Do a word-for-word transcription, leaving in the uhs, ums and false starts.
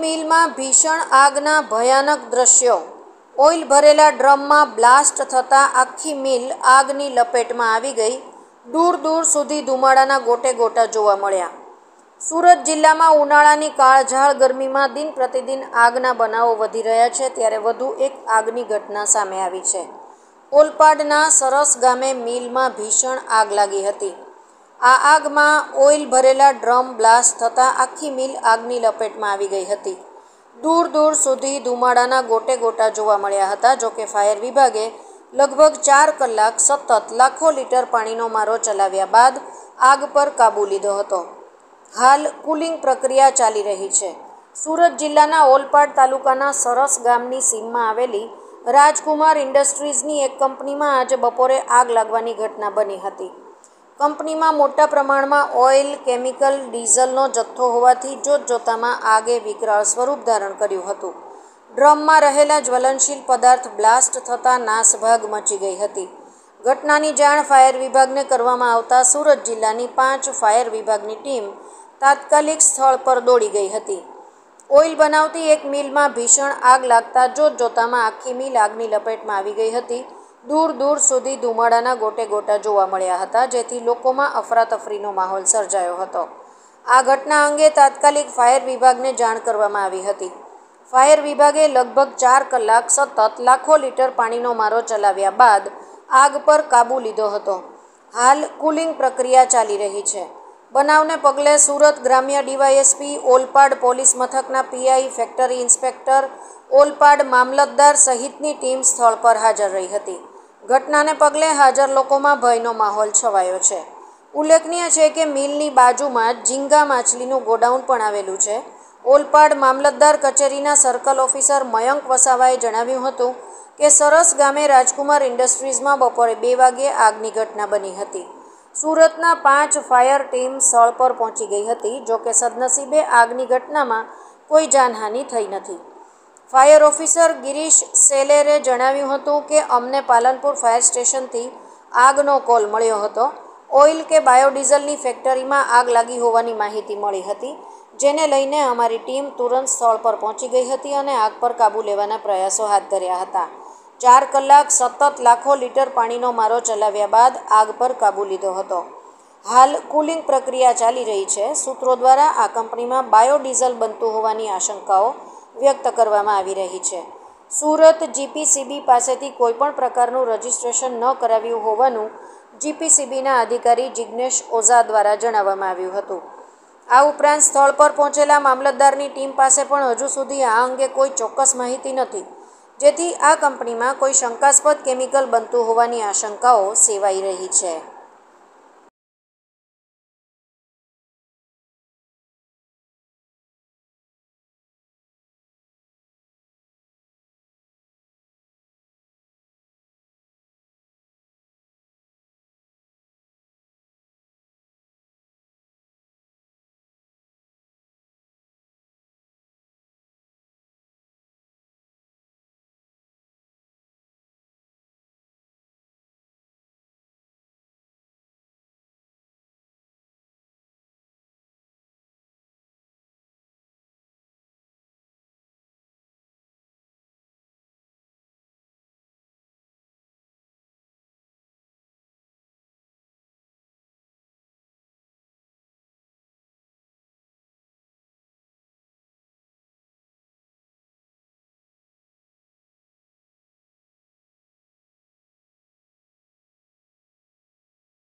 મિલમાં ભીષણ આગના ભયાનક દ્રશ્યો। ઓઇલ ભરેલા ડ્રમમાં બ્લાસ્ટ થતાં આખી મિલ આગની લપેટમાં આવી ગઈ। દૂર દૂર સુધી ધુમાડાના ગોટે ગોટા જોવા મળ્યા। સુરત જિલ્લામાં ઉનાળાની કાળઝાળ ગરમીમાં દિન પ્રતિદિન આગના બનાવો વધી રહ્યા છે, ત્યારે વધુ એક આગની ઘટના સામે આવી છે। ઓલપાડના સરસ ગામે મિલમાં ભીષણ આગ લાગી હતી। આ આગમાં ઓઇલ ભરેલા ડ્રમ બ્લાસ્ટ થતાં આખી મિલ આગની લપેટમાં આવી ગઈ હતી। દૂર દૂર સુધી ધુમાડાના ગોટે ગોટા જોવા મળ્યા હતા। જોકે ફાયર વિભાગે લગભગ ચાર કલાક સતત લાખો લીટર પાણીનો મારો ચલાવ્યા બાદ આગ પર કાબૂ લીધો હતો। હાલ કુલિંગ પ્રક્રિયા ચાલી રહી છે। સુરત જિલ્લાના ઓલપાડ તાલુકાના સરસ ગામની સીમમાં આવેલી રાજકુમાર ઇન્ડસ્ટ્રીઝની એક કંપનીમાં આજે બપોરે આગ લાગવાની ઘટના બની હતી। કંપનીમાં મોટા પ્રમાણમાં ઓઇલ, કેમિકલ, ડીઝલનો જથ્થો હોવાથી જોતજોતામાં આગે વિકરાળ સ્વરૂપ ધારણ કર્યું હતું। ડ્રમમાં રહેલા જ્વલનશીલ પદાર્થ બ્લાસ્ટ થતાં નાસભાગ મચી ગઈ હતી। ઘટનાની જાણ ફાયર વિભાગને કરવામાં આવતા સુરત જિલ્લાની પાંચ ફાયર વિભાગની ટીમ તાત્કાલિક સ્થળ પર દોડી ગઈ હતી। ઓઇલ બનાવતી એક મિલમાં ભીષણ આગ લાગતા જોતજોતામાં આખી મિલ આગની લપેટમાં આવી ગઈ હતી। દૂર દૂર સુધી ધુમાડાના ગોટે ગોટા જોવા મળ્યા હતા, જેથી લોકોમાં અફરાતફરીનો માહોલ સર્જાયો હતો। આ ઘટના અંગે તાત્કાલિક ફાયર વિભાગને જાણ કરવામાં આવી હતી। ફાયર વિભાગે લગભગ ચાર કલાક સતત લાખો લીટર પાણીનો મારો ચલાવ્યા બાદ આગ પર કાબૂ લીધો હતો। હાલ કુલિંગ પ્રક્રિયા ચાલી રહી છે। બનાવને પગલે સુરત ગ્રામ્ય ડીવાયએસપી, ઓલપાડ પોલીસ મથકના પીઆઈ, ફેક્ટરી ઇન્સ્પેક્ટર, ઓલપાડ મામલતદાર સહિતની ટીમ સ્થળ પર હાજર રહી હતી। ઘટનાને પગલે હાજર લોકોમાં ભયનો માહોલ છવાયો છે। ઉલ્લેખનીય છે કે મિલની બાજુમાં જ ઝીંગા માછલીનું ગોડાઉન પણ આવેલું છે। ઓલપાડ મામલતદાર કચેરીના સર્કલ ઓફિસર મયંક વસાવાએ જણાવ્યું હતું કે સરસ ગામે રાજકુમાર ઇન્ડસ્ટ્રીઝમાં બપોરે બે વાગ્યે આગની ઘટના બની હતી। સુરતના પાંચ ફાયર ટીમ સ્થળ પર પહોંચી ગઈ હતી। જોકે સદનસીબે આગની ઘટનામાં કોઈ જાનહાનિ થઈ નથી। ફાયર ઓફિસર ગિરીશ સેલેરે જણાવ્યું હતું કે અમને પાલનપુર ફાયર સ્ટેશનથી આગનો કોલ મળ્યો હતો। ઓઇલ કે બાયોડીઝલની ફેક્ટરીમાં આગ લાગી હોવાની માહિતી મળી હતી, જેને લઈને અમારી ટીમ તુરંત સ્થળ પર પહોંચી ગઈ હતી અને આગ પર કાબૂ લેવાના પ્રયાસો હાથ ધર્યા હતા। ચાર કલાક સતત લાખો લીટર પાણીનો મારો ચલાવ્યા બાદ આગ પર કાબૂ લીધો હતો। હાલ કુલિંગ પ્રક્રિયા ચાલી રહી છે। સૂત્રો દ્વારા આ કંપનીમાં બાયોડીઝલ બનતું હોવાની આશંકાઓ વ્યક્ત કરવામાં આવી રહી છે। સુરત જીપીસીબી પાસેથી કોઈપણ પ્રકારનું રજિસ્ટ્રેશન ન કરાવ્યું હોવાનું જીપીસીબીના અધિકારી જિગ્નેશ ઓઝા દ્વારા જણાવવામાં આવ્યું હતું। આ ઉપરાંત સ્થળ પર પહોંચેલા મામલતદારની ટીમ પાસે પણ હજુ સુધી આ અંગે કોઈ ચોક્કસ માહિતી નથી, જેથી આ કંપનીમાં કોઈ શંકાસ્પદ કેમિકલ બનતું હોવાની આશંકાઓ સેવાઈ રહી છે।